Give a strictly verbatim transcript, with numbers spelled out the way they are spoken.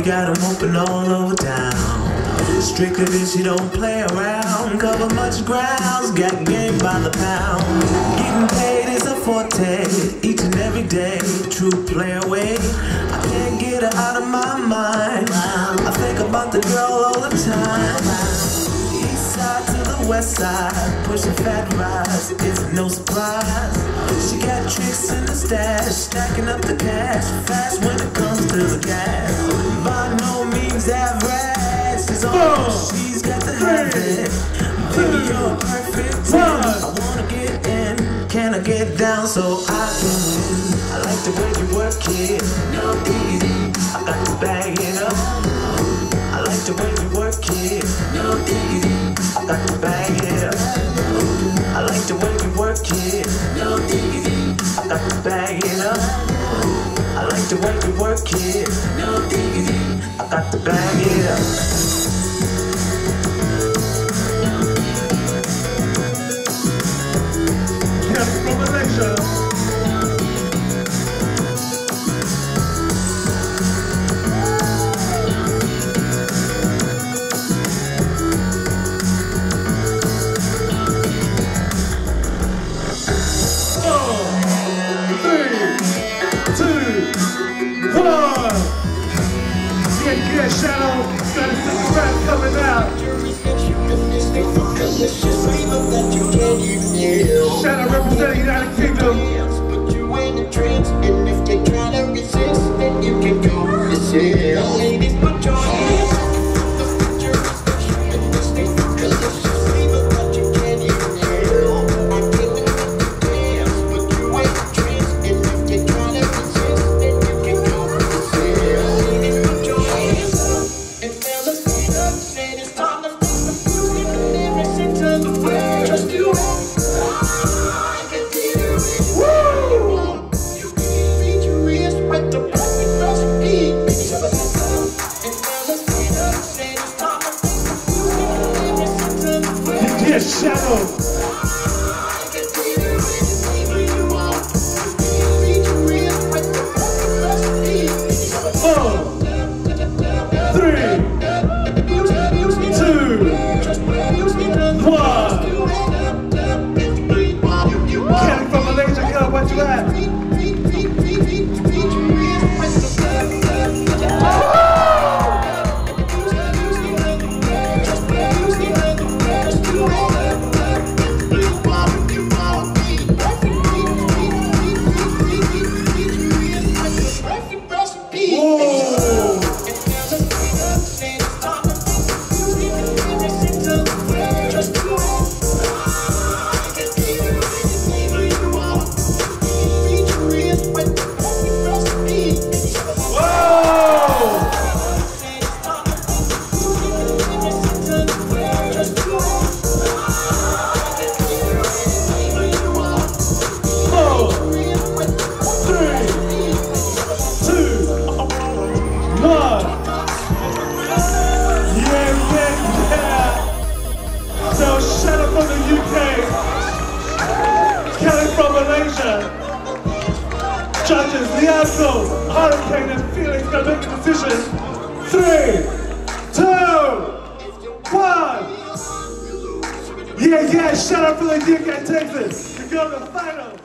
we got them open all over town. Strictly bitch, you don't play around. Cover much grounds, got game by the pound. Getting paid is a forte, each and every day. True play away, I can't get her out of my mind. I think about the girl all the time. East side to the west side, pushing fat rides, it's no surprise. She got tricks in the stash, stacking up the cash, fast when it comes to the cash. By no means average, she's on, she's got the habit. Baby, you're a perfect ten. I wanna get in, can I get down so I can win? I like the way you work it, no easy, I got to bag it up. I like the way you work it, no easy, I got to bag it up. I like the way you work it, no easy, I got to bag it up. I like the way you work it, no easy, I got to bag it up. Yeah, Shadow, got a sick rap coming out. Shadow representing United Kingdom. Put you in a trance, and if they try to resist, then you can go resist. Ladies, put your hands up. The picture is that you in this state, cause it's just flavor that you can't even nail. I can't do the dance. Put you in a trance, and if they try to resist, then you can go resist. Ladies, put your hands up. And fellas, stand up, say it's time to stop the music and lyrics into the world. Just do it. Yes, Shadow. Four, three, two, one. Kelly from Malaysia, girl, where you at? Judges, Liazo, Hurricane and Felix gonna make a decision. Three, two, one. Yeah, yeah, shout out for the U K Texas. We go to the final.